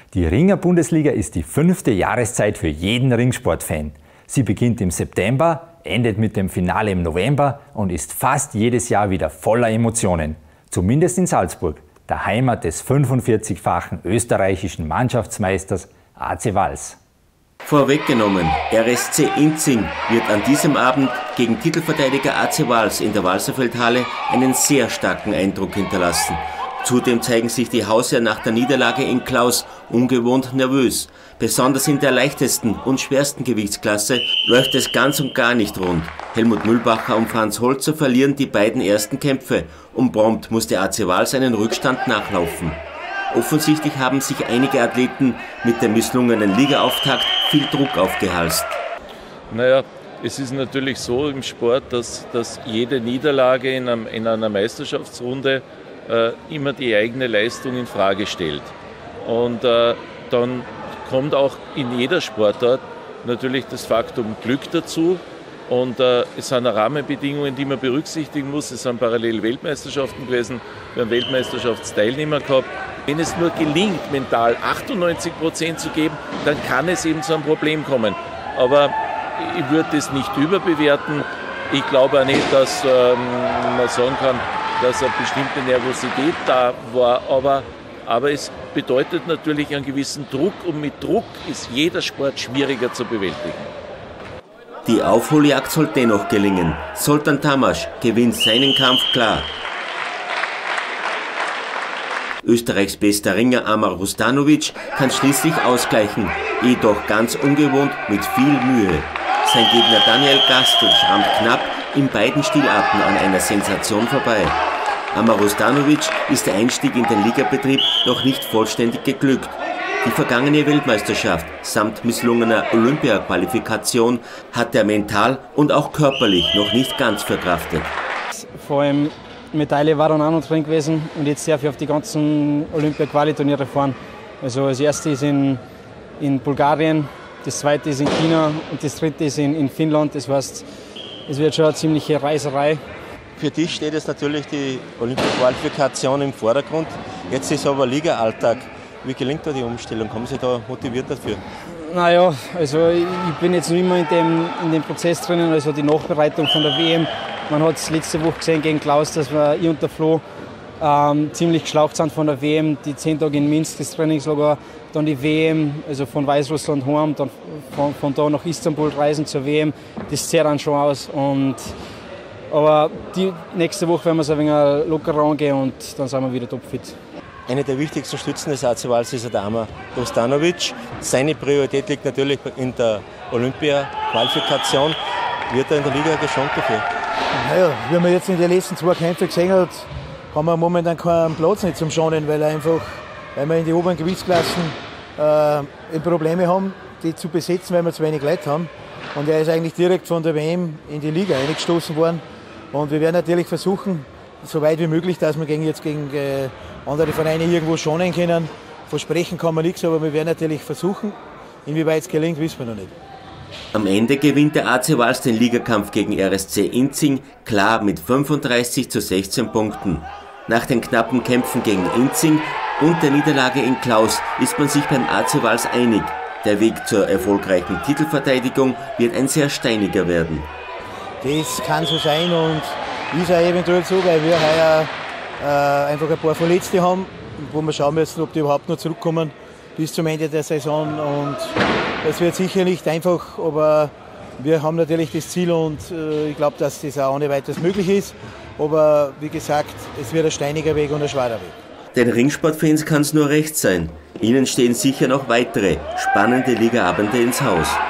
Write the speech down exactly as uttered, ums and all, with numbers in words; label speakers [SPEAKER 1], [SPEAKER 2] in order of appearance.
[SPEAKER 1] Die Ringer-Bundesliga ist die fünfte Jahreszeit für jeden Ringsportfan. Sie beginnt im September, endet mit dem Finale im November und ist fast jedes Jahr wieder voller Emotionen. Zumindest in Salzburg, der Heimat des fünfundvierzigfachen österreichischen Mannschaftsmeisters A C Vals.
[SPEAKER 2] Vorweggenommen, R S C Inzing wird an diesem Abend gegen Titelverteidiger A C Vals in der Walserfeldhalle einen sehr starken Eindruck hinterlassen. Zudem zeigen sich die Hausherren nach der Niederlage in Klaus ungewohnt nervös. Besonders in der leichtesten und schwersten Gewichtsklasse läuft es ganz und gar nicht rund. Helmut Mühlbacher und Franz Holzer verlieren die beiden ersten Kämpfe und prompt musste A C Vals einen Rückstand nachlaufen. Offensichtlich haben sich einige Athleten mit dem misslungenen Ligaauftakt viel Druck aufgehalst.
[SPEAKER 3] Naja, es ist natürlich so im Sport, dass, dass jede Niederlage in, einem, in einer Meisterschaftsrunde äh, immer die eigene Leistung in Frage stellt. Und äh, dann kommt auch in jeder Sportart natürlich das Faktum Glück dazu. Und äh, es sind Rahmenbedingungen, die man berücksichtigen muss. Es sind parallel Weltmeisterschaften gewesen, wir haben Weltmeisterschaftsteilnehmer gehabt. Wenn es nur gelingt, mental achtundneunzig Prozent zu geben, dann kann es eben zu einem Problem kommen. Aber ich würde das nicht überbewerten. Ich glaube auch nicht, dass ähm, man sagen kann, dass eine bestimmte Nervosität da war. Aber, aber es bedeutet natürlich einen gewissen Druck und mit Druck ist jeder Sport schwieriger zu bewältigen.
[SPEAKER 2] Die Aufholjagd soll dennoch gelingen. Zoltan Tamasch gewinnt seinen Kampf klar. Österreichs bester Ringer Amar Rustanovic kann schließlich ausgleichen, jedoch ganz ungewohnt mit viel Mühe. Sein Gegner Daniel Gastel schrammt knapp in beiden Stilarten an einer Sensation vorbei. Amar Rustanovic ist der Einstieg in den Ligabetrieb noch nicht vollständig geglückt. Die vergangene Weltmeisterschaft samt misslungener Olympia-Qualifikation hat er mental und auch körperlich noch nicht ganz verkraftet.
[SPEAKER 4] Vor allem Medaille war dann auch noch drin gewesen und jetzt darf ich auf die ganzen Olympia-Quali-Turniere fahren. Also das erste ist in, in Bulgarien, das zweite ist in China und das dritte ist in, in Finnland. Das heißt, es wird schon eine ziemliche Reiserei.
[SPEAKER 5] Für dich steht jetzt natürlich die Olympia-Qualifikation im Vordergrund. Jetzt ist aber Liga-Alltag. Wie gelingt da die Umstellung? Haben Sie da motiviert dafür?
[SPEAKER 4] Naja, also ich bin jetzt noch immer in dem, in dem Prozess drinnen, also die Nachbereitung von der W M. Man hat es letzte Woche gesehen gegen Klaus, dass wir ich und der Flo ähm, ziemlich geschlaucht sind von der W M. Die zehn Tage in Minsk, das Trainingslager, dann die W M, also von Weißrussland heim, dann von, von da nach Istanbul reisen zur W M. Das zehrt dann schon aus. Und, aber die nächste Woche werden wir es ein wenig lockerer angehen und dann sind wir wieder topfit.
[SPEAKER 5] Eine der wichtigsten Stützen des A C Vals ist der Amar Rustanovic. Seine Priorität liegt natürlich in der Olympia-Qualifikation. Wird er in der Liga geschont dafür?
[SPEAKER 6] Naja, wie man jetzt in den letzten zwei Kämpfen gesehen hat, haben wir momentan keinen Platz nicht zum Schonen, weil, einfach, weil wir in den oberen Gewichtsklassen äh, Probleme haben, die zu besetzen, weil wir zu wenig Leute haben. Und er ist eigentlich direkt von der W M in die Liga eingestoßen worden. Und wir werden natürlich versuchen, so weit wie möglich, dass wir gegen, jetzt gegen äh, andere Vereine irgendwo schonen können. Versprechen kann man nichts, aber wir werden natürlich versuchen. Inwieweit es gelingt, wissen wir noch nicht.
[SPEAKER 2] Am Ende gewinnt der A C Vals den Ligakampf gegen R S C Inzing klar mit fünfunddreißig zu sechzehn Punkten. Nach den knappen Kämpfen gegen Inzing und der Niederlage in Klaus ist man sich beim A C Vals einig. Der Weg zur erfolgreichen Titelverteidigung wird ein sehr steiniger werden.
[SPEAKER 6] Das kann so sein und ist auch eventuell so, weil wir heuer äh, einfach ein paar Verletzte haben, wo wir schauen müssen, ob die überhaupt noch zurückkommen bis zum Ende der Saison. Und das wird sicher nicht einfach, aber wir haben natürlich das Ziel und äh, ich glaube, dass das auch ohne weiteres möglich ist. Aber wie gesagt, es wird ein steiniger Weg und ein schwerer Weg.
[SPEAKER 2] Den Ringsportfans kann es nur recht sein. Ihnen stehen sicher noch weitere spannende Ligaabende ins Haus.